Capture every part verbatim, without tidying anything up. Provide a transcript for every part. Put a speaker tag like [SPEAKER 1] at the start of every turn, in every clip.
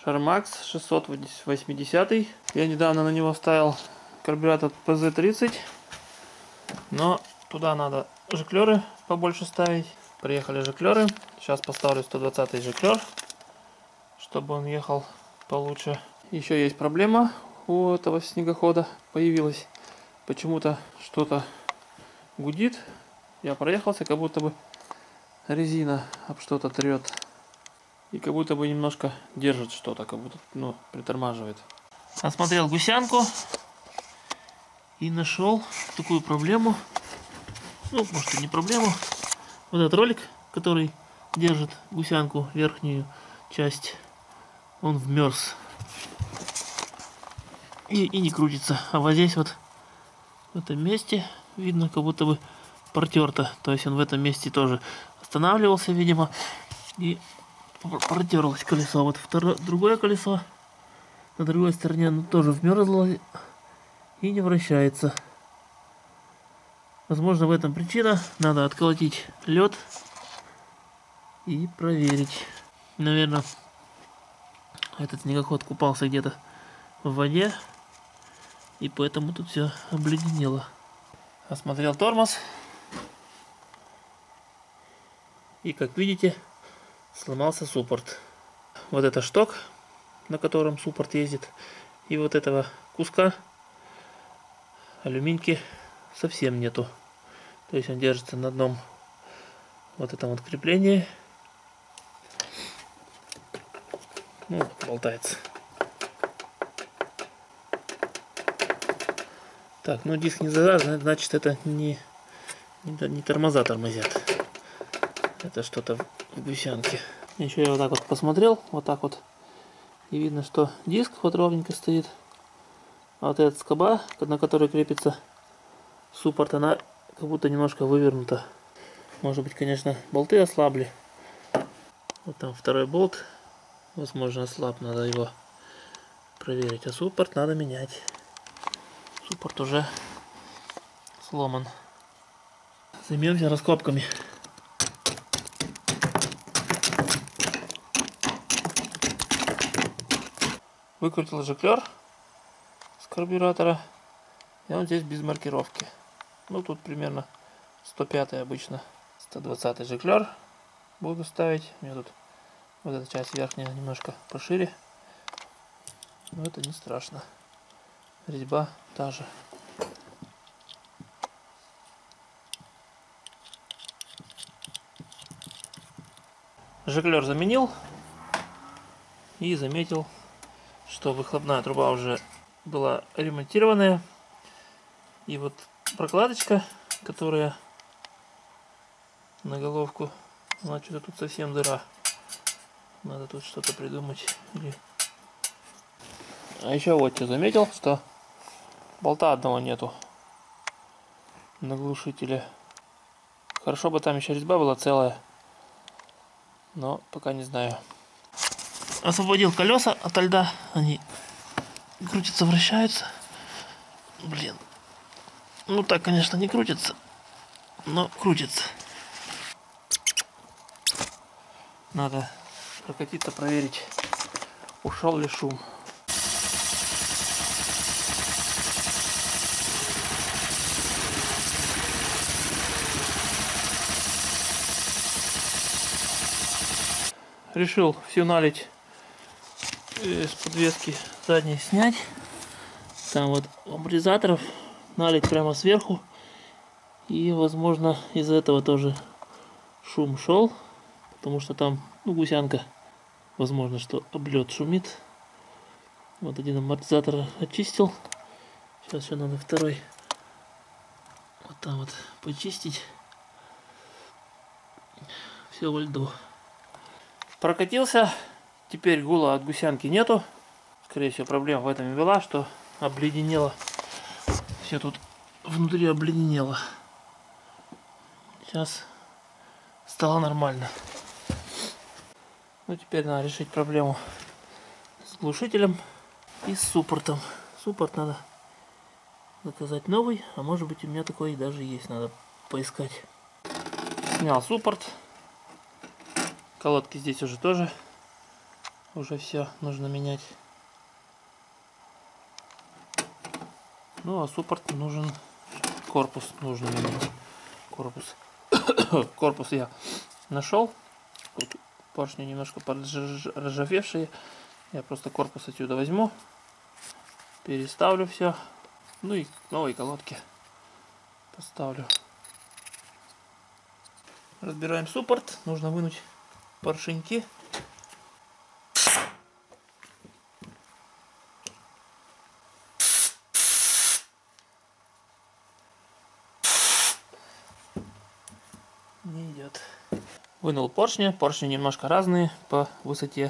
[SPEAKER 1] Шармакс шестьсот восемьдесят. Я недавно на него ставил карбюратор пэ зэ тридцать. Но туда надо жиклеры побольше ставить. Приехали жиклеры. Сейчас поставлю сто двадцатый жиклер, чтобы он ехал получше. Еще есть проблема у этого снегохода появилась. Почему-то что-то гудит. Я проехался, как будто бы резина об что-то трет. И как будто бы немножко держит что-то, как будто, ну, притормаживает. Осмотрел гусянку и нашел такую проблему. Ну, может, и не проблему. Вот этот ролик, который держит гусянку, верхнюю часть, он вмерз. И, и не крутится. А вот здесь вот, в этом месте, видно, как будто бы протерто. То есть он в этом месте тоже останавливался, видимо, и протерлось колесо. Вот второе, другое колесо на другой стороне, оно тоже вмерзло и не вращается. Возможно, в этом причина. Надо отколотить лед и проверить. Наверное, этот снегоход купался где-то в воде, и поэтому тут все обледенело. Осмотрел тормоз. И, как видите, сломался суппорт. Вот это шток, на котором суппорт ездит. И вот этого куска алюминьки совсем нету. То есть он держится на одном вот этом вот креплении. Ну, болтается. Так, ну диск не завязан, значит это не, не, не тормоза тормозят. Это что-то в гусянке. Еще я вот так вот посмотрел, вот так вот. И видно, что диск вот ровненько стоит. А вот эта скоба, на которой крепится суппорт, она как будто немножко вывернута. Может быть, конечно, болты ослабли. Вот там второй болт. Возможно, ослаб, надо его проверить. А суппорт надо менять. Суппорт уже сломан. Займемся раскопками. Выкрутил жиклер с карбюратора. И он здесь без маркировки. Ну, тут примерно сто пятый обычно. сто двадцатый жиклер буду ставить. У меня тут вот эта часть верхняя немножко пошире. Но это не страшно. Резьба та же. Жиклер заменил. И заметил, что выхлопная труба уже была ремонтированная. И вот прокладочка, которая на головку, она что-то тут совсем дыра. Надо тут что-то придумать. Или... А еще вот я заметил, что болта одного нету на глушителе. Хорошо бы там еще резьба была целая, но пока не знаю. Освободил колеса ото льда, они крутятся, вращаются. Блин. Ну так, конечно, не крутится, но крутится. Надо прокатиться, проверить, ушел ли шум. Решил всю наледь с подвески задней снять. Там вот амортизаторов налить прямо сверху. И, возможно, из-за этого тоже шум шел. Потому что там, ну, гусянка, возможно, что облет шумит. Вот один амортизатор очистил. Сейчас еще надо второй вот там вот почистить. Все во льду. Прокатился. Теперь гула от гусянки нету. Скорее всего, проблема в этом и была, что обледенело. Все тут внутри обледенело. Сейчас стало нормально. Ну, теперь надо решить проблему с глушителем и с суппортом. Суппорт надо заказать новый, а может быть у меня такой даже есть, надо поискать. Снял суппорт. Колодки здесь уже тоже уже все нужно менять. Ну а суппорт нужен, корпус нужно менять. Корпус. Корпус я нашел. Тут поршни немножко поржавевшие. Я просто корпус отсюда возьму, переставлю все. Ну и новые колодки поставлю. Разбираем суппорт. Нужно вынуть поршеньки. Не идет. Вынул поршни. Поршни немножко разные по высоте.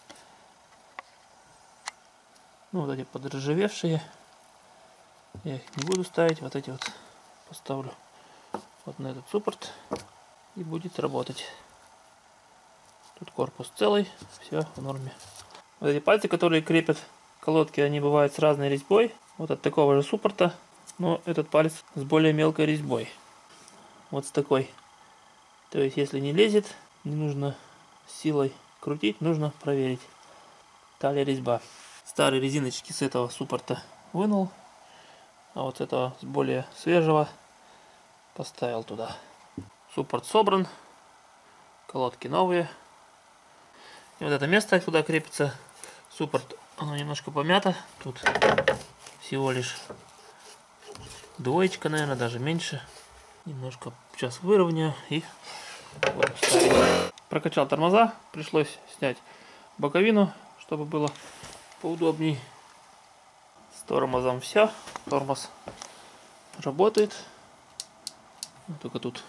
[SPEAKER 1] Ну, вот эти подржавевшие. Я их не буду ставить. Вот эти вот поставлю вот на этот суппорт. И будет работать. Тут корпус целый. Все в норме. Вот эти пальцы, которые крепят колодки, они бывают с разной резьбой. Вот от такого же суппорта. Но этот палец с более мелкой резьбой. Вот с такой. То есть, если не лезет, не нужно силой крутить, нужно проверить. Та ли резьба. Старые резиночки с этого суппорта вынул. А вот с этого, с более свежего, поставил туда. Суппорт собран. Колодки новые. И вот это место, куда крепится суппорт, оно немножко помято. Тут всего лишь двоечка, наверное, даже меньше. Немножко сейчас выровняю и вот ставить. Прокачал тормоза, пришлось снять боковину, чтобы было поудобней. С тормозом все. Тормоз работает. Только тут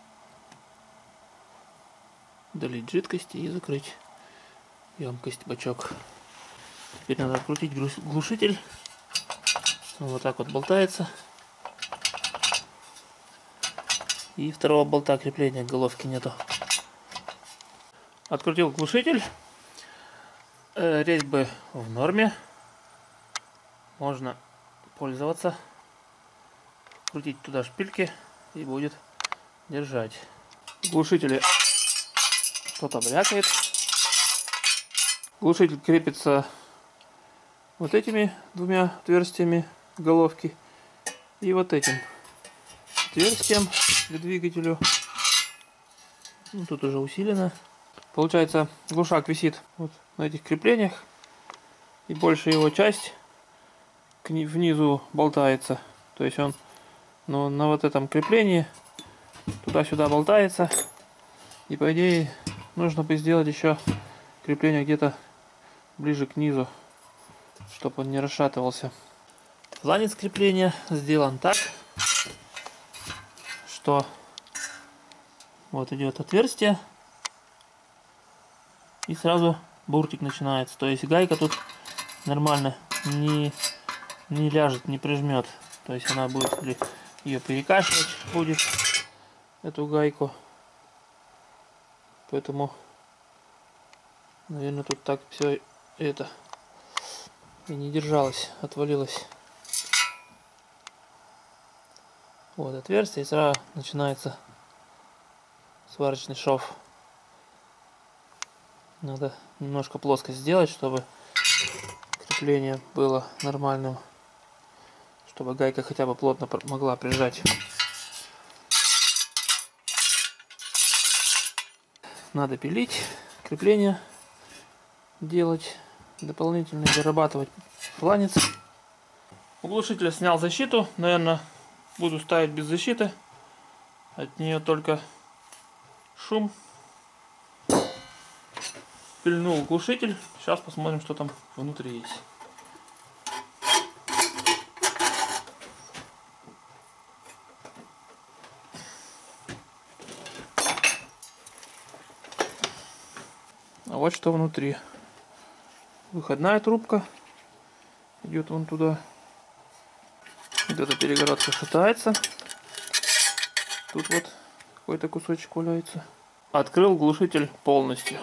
[SPEAKER 1] долить жидкости и закрыть емкость, бачок. Теперь надо открутить глушитель. Он вот так вот болтается. И второго болта крепления к головке нету. Открутил глушитель. Резьбы в норме. Можно пользоваться. Крутить туда шпильки и будет держать. Глушители что-то брякает. Глушитель крепится вот этими двумя отверстиями головки и вот этим отверстием к двигателю. Ну, тут уже усилено. Получается, глушак висит вот на этих креплениях, и большая его часть к внизу болтается. То есть он ну, на вот этом креплении туда-сюда болтается. И по идее нужно бы сделать еще крепление где-то ближе к низу, чтобы он не расшатывался. Фланец крепления сделан так, что вот идет отверстие и сразу буртик начинается. То есть гайка тут нормально не, не ляжет, не прижмет. То есть она будет ее перекашивать, будет эту гайку. Поэтому, наверное, тут так все это и не держалось, отвалилось. Вот отверстие, и сразу начинается сварочный шов. Надо немножко плоско сделать, чтобы крепление было нормальным, чтобы гайка хотя бы плотно могла прижать. Надо пилить крепление, делать дополнительно, дорабатывать фланец. У глушителя снял защиту, наверное, буду ставить без защиты. От нее только шум. Пильнул глушитель. Сейчас посмотрим, что там внутри есть. А вот что внутри. Выходная трубка идет вон туда. Вот эта перегородка шатается. Тут вот какой-то кусочек валяется. Открыл глушитель полностью.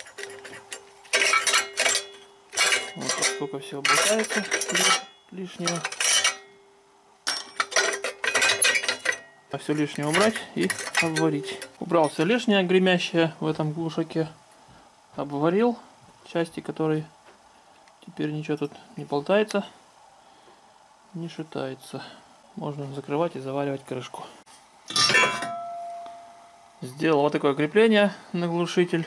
[SPEAKER 1] Вот сколько всего болтается лишнего. А все лишнее убрать и обварить. Убрал все лишнее гремящее в этом глушаке. Обварил. части, которые теперь ничего тут не болтается, не шатается. Можно закрывать и заваривать крышку. Сделал вот такое крепление на глушитель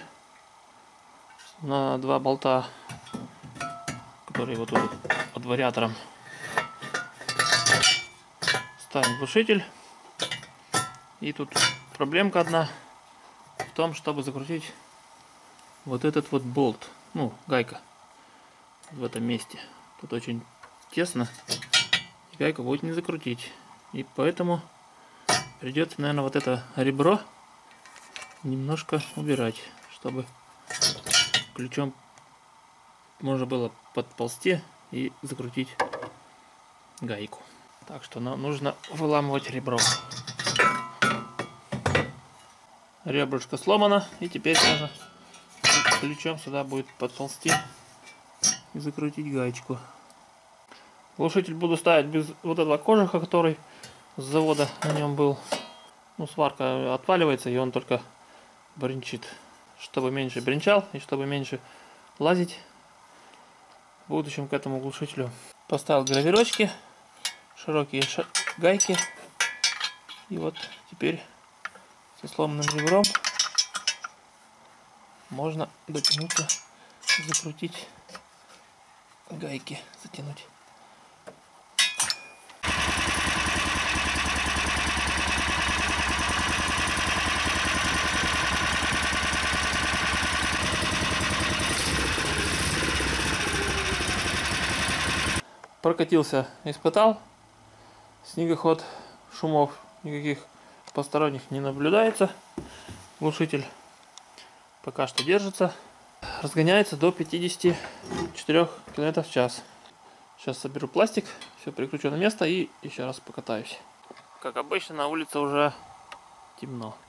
[SPEAKER 1] на два болта, которые вот тут под вариатором. Ставим глушитель. И тут проблемка одна в том, чтобы закрутить вот этот вот болт, ну, гайка в этом месте. Тут очень тесно, и гайку будет не закрутить. И поэтому придется, наверное, вот это ребро немножко убирать, чтобы ключом можно было подползти и закрутить гайку. Так что нам нужно выламывать ребро. Ребрышко сломано, и теперь можно ключом сюда будет подползти и закрутить гаечку. Глушитель буду ставить без вот этого кожуха, который с завода на нем был. Ну, сварка отваливается, и он только бренчит. Чтобы меньше бренчал и чтобы меньше лазить в будущем к этому глушителю. Поставил гравировочки, широкие ша гайки. И вот теперь со сломанным ребром можно дотянуться, закрутить гайки, затянуть. Прокатился, испытал. Снегоход, шумов никаких посторонних не наблюдается. Глушитель пока что держится. Разгоняется до пятидесяти четырёх километров в час. Сейчас соберу пластик, все прикручу на место и еще раз покатаюсь. Как обычно, на улице уже темно.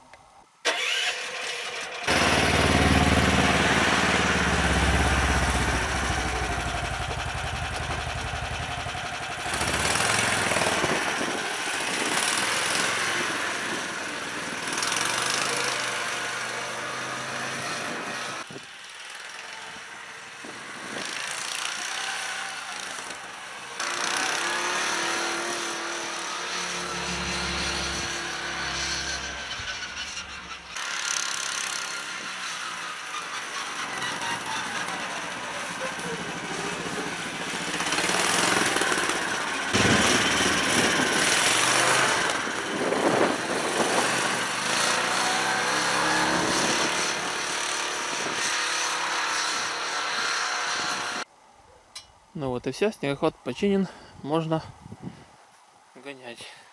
[SPEAKER 1] Ну вот и все, снегоход починен, можно гонять.